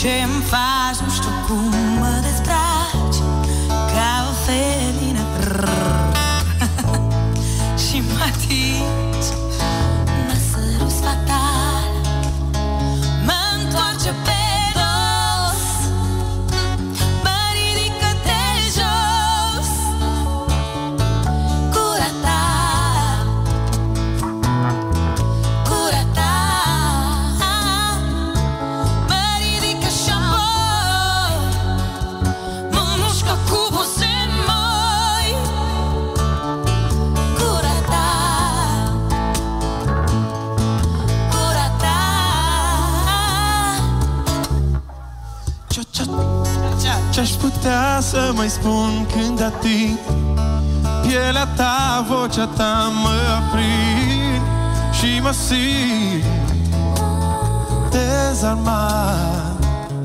Ce-mi faci, nu știu cum mă dezbraci ca o felină și mă atingi, mă sărus fatal, mă întoarce pe dos, mă ridică de jos. Gura ta, gura ta mă ridică și apoi mă mușcă cu buze moi. Gura ta, gura ta. Ce-aș putea să mai spun când ating pielea ta, vocea ta mă aprind și mă simt dezarmat.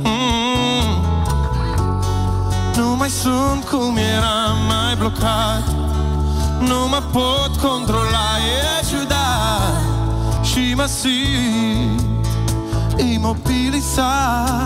Nu mai sunt cum eram, mai blocat, nu mă pot controla, e ciudat și mă simt imobilizat.